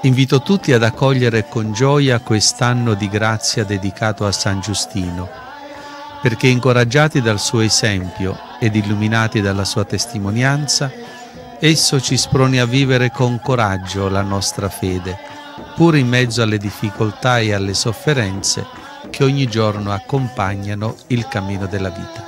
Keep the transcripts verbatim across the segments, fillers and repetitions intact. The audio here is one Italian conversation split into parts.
Invito tutti ad accogliere con gioia quest'anno di grazia dedicato a San Giustino, perché incoraggiati dal suo esempio ed illuminati dalla sua testimonianza, esso ci sproni a vivere con coraggio la nostra fede, pur in mezzo alle difficoltà e alle sofferenze che ogni giorno accompagnano il cammino della vita.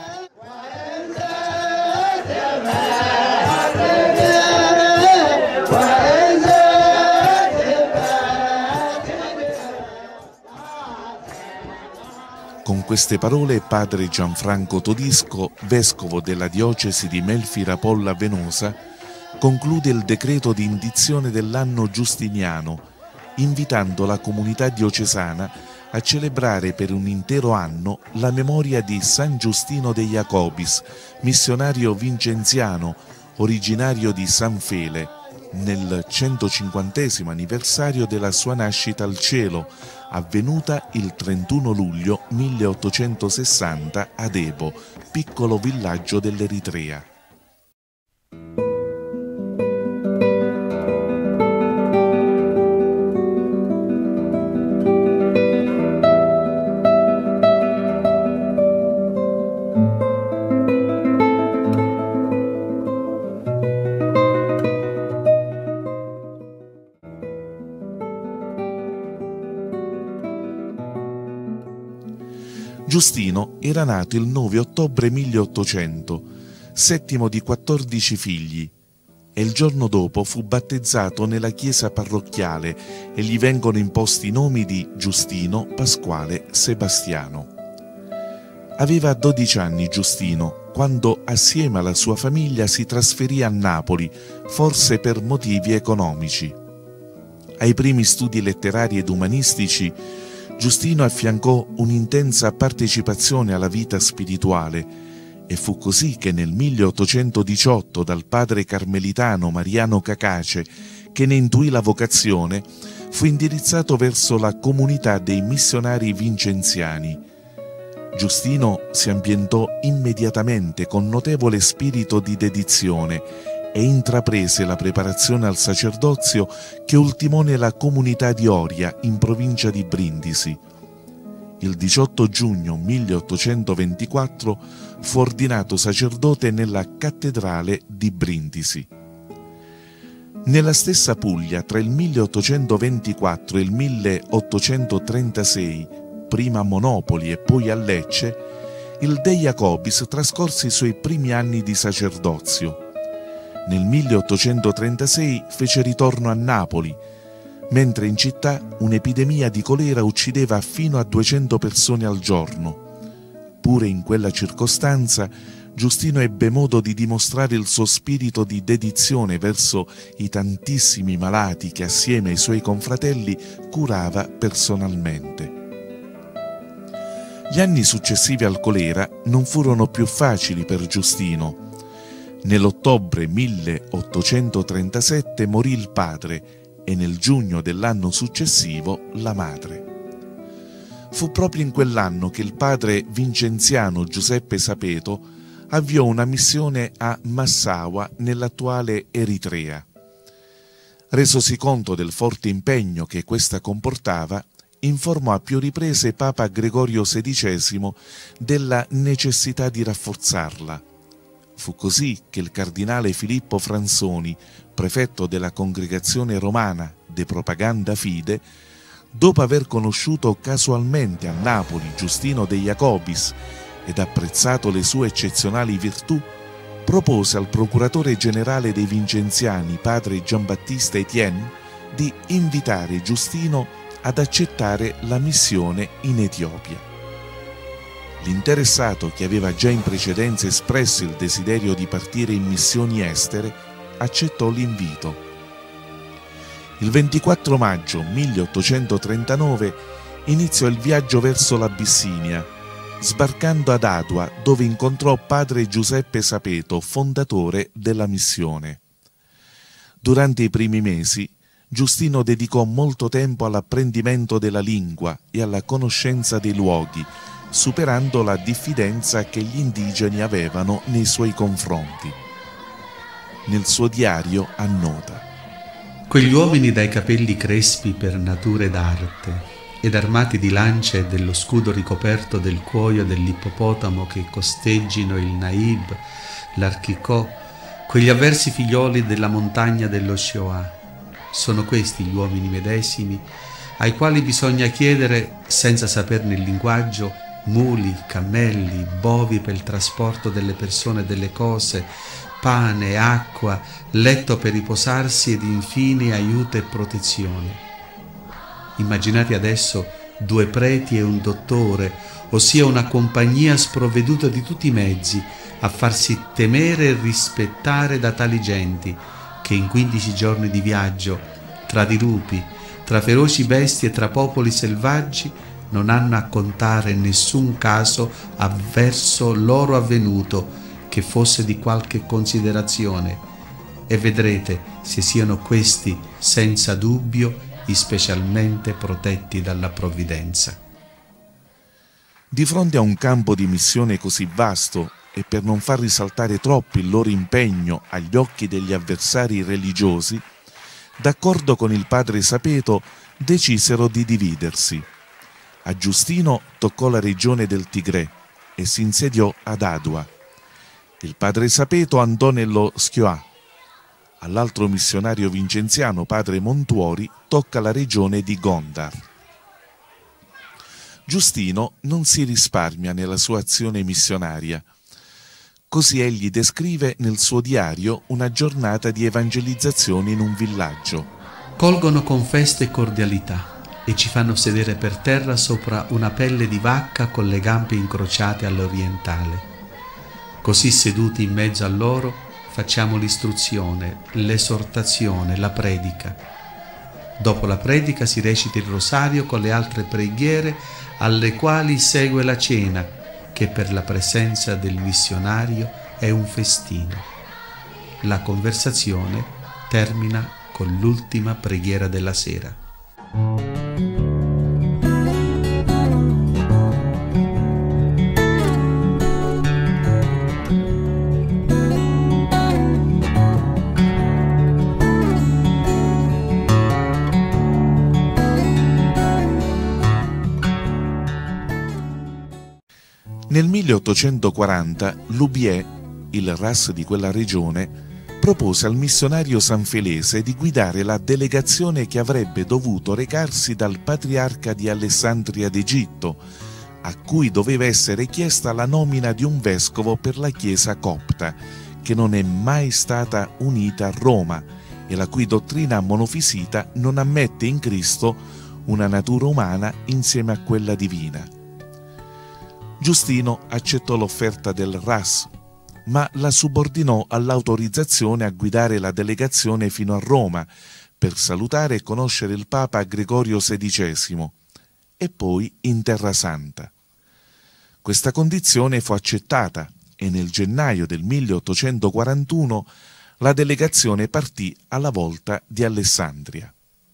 Con queste parole padre Gianfranco Todisco, vescovo della diocesi di Melfi Rapolla Venosa, conclude il decreto di indizione dell'anno giustiniano, invitando la comunità diocesana a celebrare per un intero anno la memoria di San Giustino de Jacobis, missionario vincenziano, originario di San Fele, nel centocinquantesimo anniversario della sua nascita al cielo, avvenuta il trentuno luglio milleottocentosessanta ad Ebo, piccolo villaggio dell'Eritrea. Giustino era nato il nove ottobre milleottocento, settimo di quattordici figli, e il giorno dopo fu battezzato nella chiesa parrocchiale e gli vengono imposti i nomi di Giustino, Pasquale, Sebastiano. Aveva dodici anni Giustino quando assieme alla sua famiglia si trasferì a Napoli, forse per motivi economici. Ai primi studi letterari ed umanistici Giustino affiancò un'intensa partecipazione alla vita spirituale e fu così che nel milleottocentodiciotto dal padre carmelitano Mariano Cacace, che ne intuì la vocazione, fu indirizzato verso la comunità dei missionari vincenziani. Giustino si ambientò immediatamente con notevole spirito di dedizione e intraprese la preparazione al sacerdozio che ultimò nella comunità di Oria, in provincia di Brindisi. Il diciotto giugno milleottocentoventiquattro fu ordinato sacerdote nella cattedrale di Brindisi. Nella stessa Puglia, tra il milleottocentoventiquattro e il milleottocentotrentasei, prima a Monopoli e poi a Lecce, il De Jacobis trascorse i suoi primi anni di sacerdozio. Nel milleottocentotrentasei fece ritorno a Napoli, mentre in città un'epidemia di colera uccideva fino a duecento persone al giorno. Pure in quella circostanza Giustino ebbe modo di dimostrare il suo spirito di dedizione verso i tantissimi malati che assieme ai suoi confratelli curava personalmente. Gli anni successivi al colera non furono più facili per Giustino. Nell'ottobre milleottocentotrentasette morì il padre e nel giugno dell'anno successivo la madre. Fu proprio in quell'anno che il padre vincenziano Giuseppe Sapeto avviò una missione a Massawa, nell'attuale Eritrea. Resosi conto del forte impegno che questa comportava, informò a più riprese Papa Gregorio sedicesimo della necessità di rafforzarla. Fu così che il cardinale Filippo Franzoni, prefetto della Congregazione Romana de Propaganda Fide, dopo aver conosciuto casualmente a Napoli Giustino de Jacobis ed apprezzato le sue eccezionali virtù, propose al procuratore generale dei Vincenziani, padre Giambattista Etienne, di invitare Giustino ad accettare la missione in Etiopia. L'interessato, che aveva già in precedenza espresso il desiderio di partire in missioni estere, accettò l'invito. Il ventiquattro maggio milleottocentotrentanove iniziò il viaggio verso l'Abissinia, sbarcando ad Adua, dove incontrò padre Giuseppe Sapeto, fondatore della missione. Durante i primi mesi, Giustino dedicò molto tempo all'apprendimento della lingua e alla conoscenza dei luoghi, superando la diffidenza che gli indigeni avevano nei suoi confronti. Nel suo diario annota: Quegli uomini dai capelli crespi per natura ed arte, ed armati di lance e dello scudo ricoperto del cuoio dell'ippopotamo che costeggino il Naib, l'Archicò, quegli avversi figlioli della montagna dello Shoah. Sono questi gli uomini medesimi ai quali bisogna chiedere, senza saperne il linguaggio, muli, cammelli, bovi per il trasporto delle persone e delle cose, pane, acqua, letto per riposarsi ed infine aiuto e protezione. Immaginate adesso due preti e un dottore, ossia una compagnia sprovveduta di tutti i mezzi a farsi temere e rispettare da tali genti che in quindici giorni di viaggio, tra dirupi, tra feroci bestie e tra popoli selvaggi, non hanno a contare nessun caso avverso loro avvenuto che fosse di qualche considerazione, e vedrete se siano questi senza dubbio i specialmente protetti dalla provvidenza. Di fronte a un campo di missione così vasto e per non far risaltare troppo il loro impegno agli occhi degli avversari religiosi, d'accordo con il padre Sapeto decisero di dividersi. A Giustino toccò la regione del Tigre e si insediò ad Adua. Il padre Sapeto andò nello Schioà. All'altro missionario vincenziano, padre Montuori, tocca la regione di Gondar. Giustino non si risparmia nella sua azione missionaria. Così egli descrive nel suo diario una giornata di evangelizzazione in un villaggio. Colgono con festa e cordialità e ci fanno sedere per terra sopra una pelle di vacca con le gambe incrociate all'orientale. Così seduti in mezzo a loro facciamo l'istruzione, l'esortazione, la predica. Dopo la predica si recita il rosario con le altre preghiere alle quali segue la cena, che per la presenza del missionario è un festino. La conversazione termina con l'ultima preghiera della sera. Nel milleottocentoquaranta Loubier, il R A S di quella regione, propose al missionario sanfelese di guidare la delegazione che avrebbe dovuto recarsi dal patriarca di Alessandria d'Egitto, a cui doveva essere chiesta la nomina di un vescovo per la Chiesa copta, che non è mai stata unita a Roma e la cui dottrina monofisita non ammette in Cristo una natura umana insieme a quella divina. Giustino accettò l'offerta del R A S, ma la subordinò all'autorizzazione a guidare la delegazione fino a Roma per salutare e conoscere il Papa Gregorio sedicesimo e poi in Terra Santa. Questa condizione fu accettata e nel gennaio del milleottocentoquarantuno la delegazione partì alla volta di Alessandria.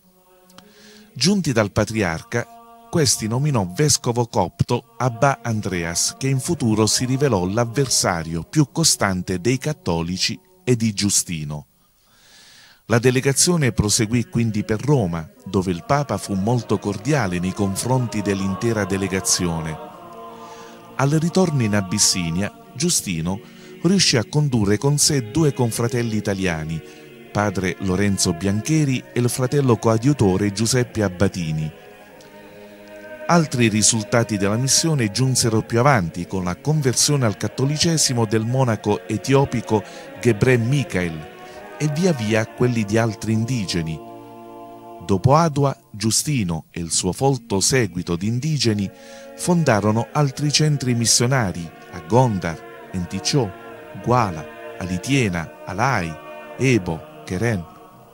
Giunti dal patriarca, questi nominò vescovo copto Abba Andreas, che in futuro si rivelò l'avversario più costante dei cattolici e di Giustino. La delegazione proseguì quindi per Roma, dove il Papa fu molto cordiale nei confronti dell'intera delegazione. Al ritorno in Abissinia, Giustino riuscì a condurre con sé due confratelli italiani, padre Lorenzo Biancheri e il fratello coadiutore Giuseppe Abbatini. Altri risultati della missione giunsero più avanti con la conversione al cattolicesimo del monaco etiopico Gebre Michael e via via quelli di altri indigeni. Dopo Adua, Giustino e il suo folto seguito di indigeni fondarono altri centri missionari a Gondar, Enticciò, Guala, Alitiena, Alai, Ebo, Cheren.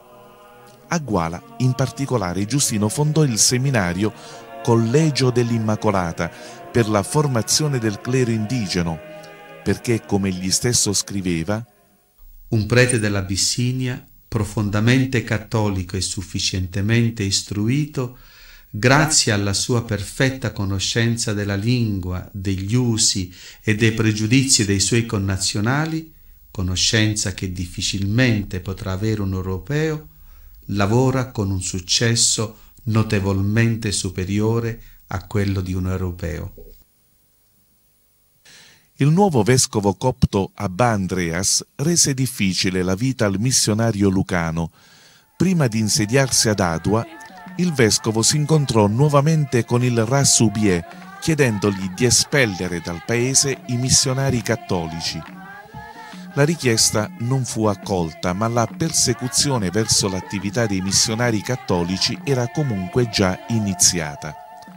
A Guala, in particolare, Giustino fondò il seminario Collegio dell'Immacolata per la formazione del clero indigeno, perché, come egli stesso scriveva, un prete dell'Abissinia, profondamente cattolico e sufficientemente istruito, grazie alla sua perfetta conoscenza della lingua, degli usi e dei pregiudizi dei suoi connazionali, conoscenza che difficilmente potrà avere un europeo, lavora con un successo notevolmente superiore a quello di un europeo. Il nuovo vescovo copto Abba Andreas rese difficile la vita al missionario lucano. Prima di insediarsi ad Adua, il vescovo si incontrò nuovamente con il Ras Ubiè, chiedendogli di espellere dal paese i missionari cattolici. La richiesta non fu accolta, ma la persecuzione verso l'attività dei missionari cattolici era comunque già iniziata.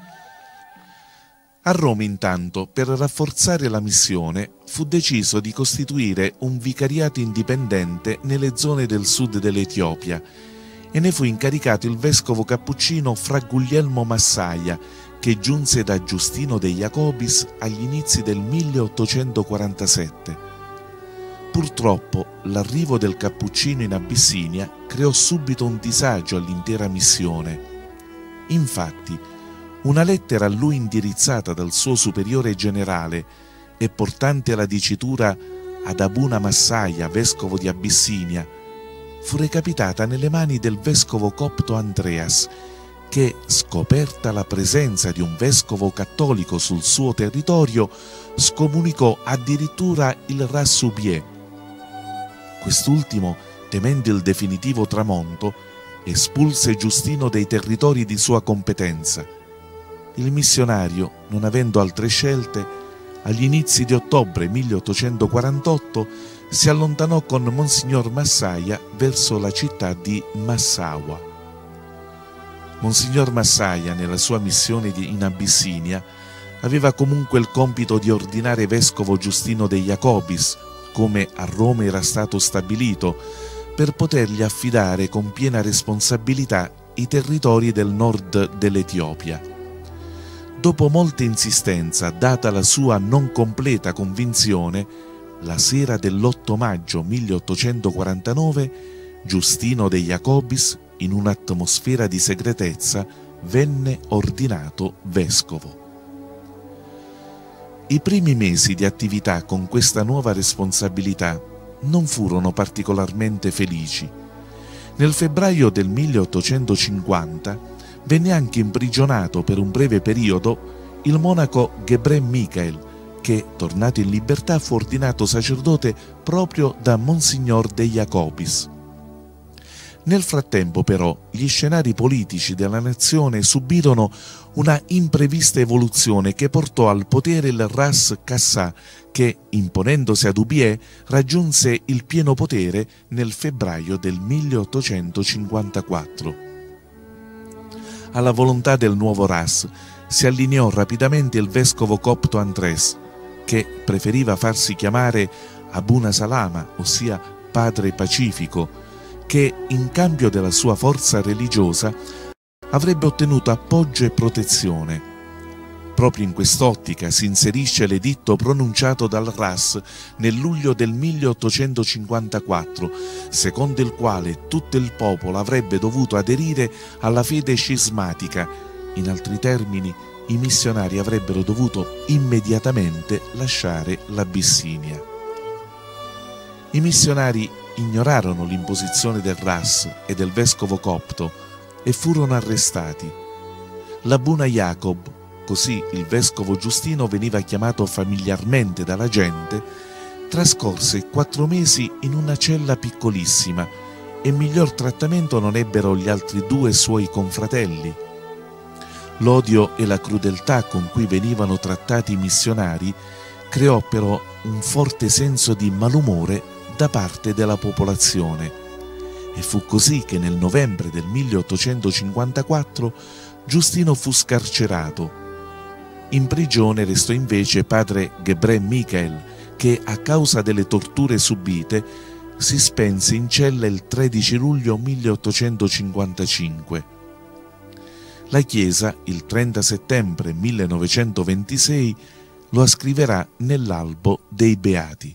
A Roma, intanto, per rafforzare la missione, fu deciso di costituire un vicariato indipendente nelle zone del sud dell'Etiopia e ne fu incaricato il vescovo cappuccino Fra Guglielmo Massaia, che giunse da Giustino de Jacobis agli inizi del milleottocentoquarantasette. Purtroppo l'arrivo del cappuccino in Abissinia creò subito un disagio all'intera missione. Infatti, una lettera a lui indirizzata dal suo superiore generale e portante la dicitura ad Abuna Massaia, vescovo di Abissinia, fu recapitata nelle mani del vescovo copto Andreas, che, scoperta la presenza di un vescovo cattolico sul suo territorio, scomunicò addirittura il Ras Ubiè. Quest'ultimo, temendo il definitivo tramonto, espulse Giustino dai territori di sua competenza. Il missionario, non avendo altre scelte, agli inizi di ottobre milleottocentoquarantotto si allontanò con Monsignor Massaia verso la città di Massawa. Monsignor Massaia, nella sua missione in Abissinia, aveva comunque il compito di ordinare vescovo Giustino de Jacobis, come a Roma era stato stabilito, per potergli affidare con piena responsabilità i territori del nord dell'Etiopia. Dopo molta insistenza, data la sua non completa convinzione, la sera dell'otto maggio milleottocentoquarantanove, Giustino de Jacobis, in un'atmosfera di segretezza, venne ordinato vescovo. I primi mesi di attività con questa nuova responsabilità non furono particolarmente felici. Nel febbraio del milleottocentocinquanta venne anche imprigionato per un breve periodo il monaco Gebre Michael, che, tornato in libertà, fu ordinato sacerdote proprio da Monsignor de Jacobis. Nel frattempo, però, gli scenari politici della nazione subirono una imprevista evoluzione che portò al potere il Ras Kassà, che, imponendosi ad Ubiè, raggiunse il pieno potere nel febbraio del milleottocentocinquantaquattro. Alla volontà del nuovo Ras si allineò rapidamente il vescovo copto Andres, che preferiva farsi chiamare Abuna Salama, ossia padre pacifico, che in cambio della sua forza religiosa avrebbe ottenuto appoggio e protezione. Proprio in quest'ottica si inserisce l'editto pronunciato dal Ras nel luglio del milleottocentocinquantaquattro, secondo il quale tutto il popolo avrebbe dovuto aderire alla fede scismatica. In altri termini, i missionari avrebbero dovuto immediatamente lasciare l'Abissinia. I missionari ignorarono l'imposizione del Ras e del vescovo copto e furono arrestati. L'Abuna Jacob, così il vescovo Giustino veniva chiamato familiarmente dalla gente, trascorse quattro mesi in una cella piccolissima e miglior trattamento non ebbero gli altri due suoi confratelli. L'odio e la crudeltà con cui venivano trattati i missionari creò però un forte senso di malumore da parte della popolazione e fu così che nel novembre del milleottocentocinquantaquattro Giustino fu scarcerato. In prigione restò invece padre Gebre Michael, che a causa delle torture subite si spense in cella il tredici luglio milleottocentocinquantacinque. La Chiesa, il trenta settembre millenovecentoventisei, lo ascriverà nell'albo dei Beati.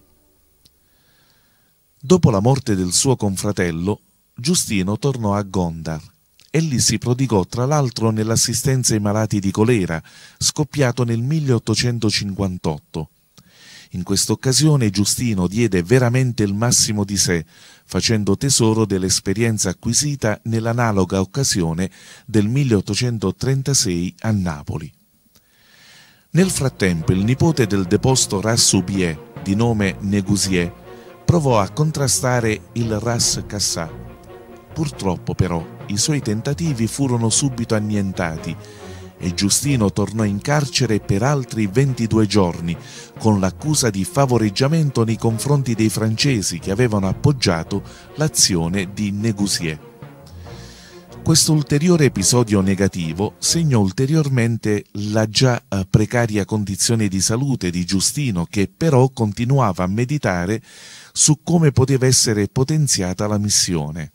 Dopo la morte del suo confratello, Giustino tornò a Gondar. Egli si prodigò tra l'altro nell'assistenza ai malati di colera, scoppiato nel milleottocentocinquantotto. In questa occasione Giustino diede veramente il massimo di sé, facendo tesoro dell'esperienza acquisita nell'analoga occasione del milleottocentotrentasei a Napoli. Nel frattempo il nipote del deposto Ras Ubiè, di nome Negusier, provò a contrastare il Ras Kassà. Purtroppo però i suoi tentativi furono subito annientati e Giustino tornò in carcere per altri ventidue giorni con l'accusa di favoreggiamento nei confronti dei francesi che avevano appoggiato l'azione di Negusier. Questo ulteriore episodio negativo segnò ulteriormente la già precaria condizione di salute di Giustino, che però continuava a meditare su come poteva essere potenziata la missione.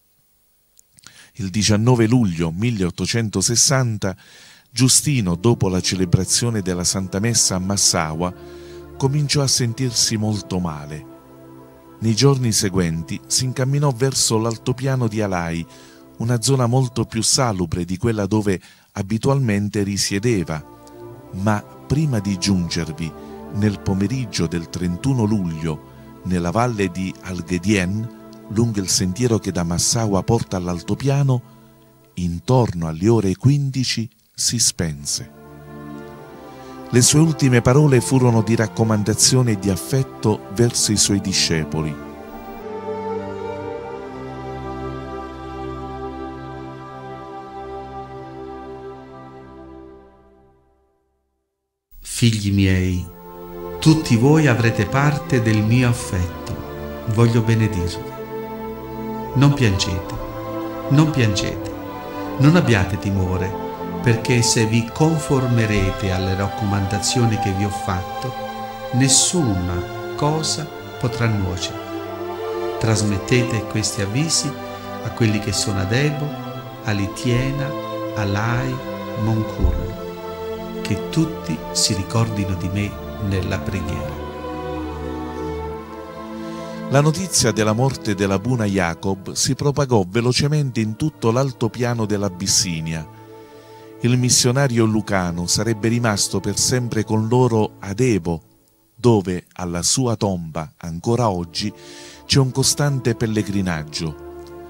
Il diciannove luglio milleottocentosessanta Giustino, dopo la celebrazione della Santa Messa a Massaua, cominciò a sentirsi molto male. Nei giorni seguenti si incamminò verso l'altopiano di Alai, una zona molto più salubre di quella dove abitualmente risiedeva, ma prima di giungervi, nel pomeriggio del trentuno luglio, nella valle di Al-Ghedien, lungo il sentiero che da Massaua porta all'altopiano, intorno alle ore quindici si spense. Le sue ultime parole furono di raccomandazione e di affetto verso i suoi discepoli. Figli miei, tutti voi avrete parte del mio affetto, voglio benedirvi. Non piangete, non piangete, non abbiate timore, perché se vi conformerete alle raccomandazioni che vi ho fatto, nessuna cosa potrà nuocere. Trasmettete questi avvisi a quelli che sono ad Ebo, a Litiena, a Lai, Moncurlo, che tutti si ricordino di me nella preghiera. La notizia della morte dell'Abuna Jacob si propagò velocemente in tutto l'altopiano dell'Abissinia. Il missionario lucano sarebbe rimasto per sempre con loro ad Ebo, dove alla sua tomba ancora oggi c'è un costante pellegrinaggio.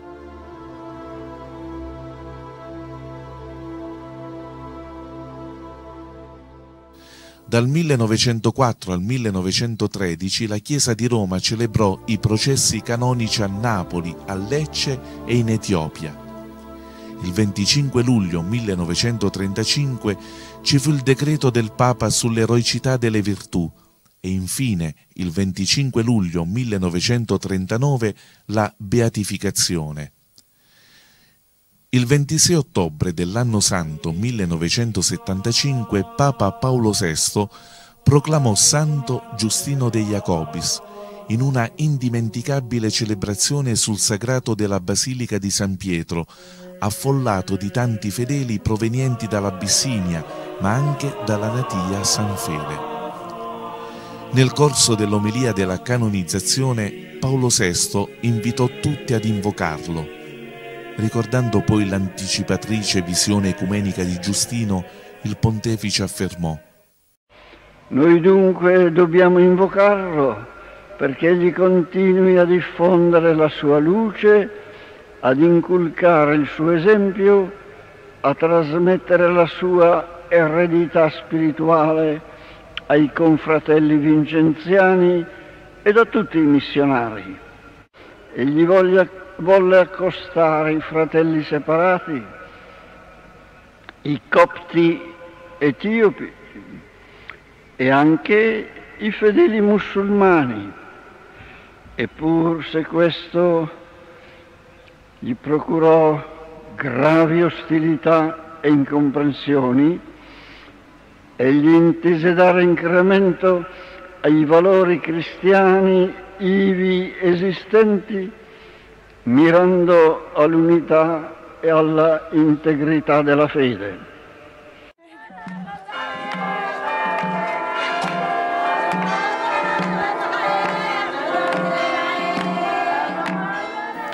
Dal millenovecentoquattro al millenovecentotredici la Chiesa di Roma celebrò i processi canonici a Napoli, a Lecce e in Etiopia. Il venticinque luglio millenovecentotrentacinque ci fu il decreto del Papa sull'eroicità delle virtù e infine il venticinque luglio millenovecentotrentanove la beatificazione. Il ventisei ottobre dell'anno santo millenovecentosettantacinque Papa Paolo sesto proclamò santo Giustino de Jacobis in una indimenticabile celebrazione sul sagrato della Basilica di San Pietro, affollato di tanti fedeli provenienti dall'Abissinia, ma anche dalla natia San Fele. Nel corso dell'omelia della canonizzazione, Paolo sesto invitò tutti ad invocarlo. Ricordando poi l'anticipatrice visione ecumenica di Giustino, il pontefice affermò: Noi dunque dobbiamo invocarlo perché egli continui a diffondere la sua luce, ad inculcare il suo esempio, a trasmettere la sua eredità spirituale ai confratelli vincenziani ed a tutti i missionari. Egli voglia volle accostare i fratelli separati, i copti etiopi e anche i fedeli musulmani, eppur se questo gli procurò gravi ostilità e incomprensioni, egli intese dare incremento ai valori cristiani ivi esistenti, mirando all'unità e alla integrità della fede.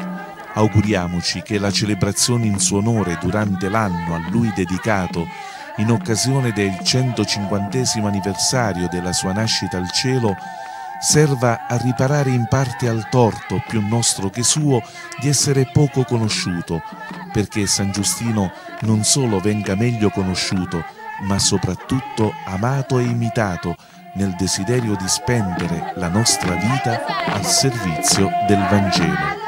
Auguriamoci che la celebrazione in suo onore durante l'anno a lui dedicato in occasione del centocinquantesimo anniversario della sua nascita al cielo, serva a riparare in parte al torto, più nostro che suo, di essere poco conosciuto, perché San Giustino non solo venga meglio conosciuto, ma soprattutto amato e imitato nel desiderio di spendere la nostra vita al servizio del Vangelo.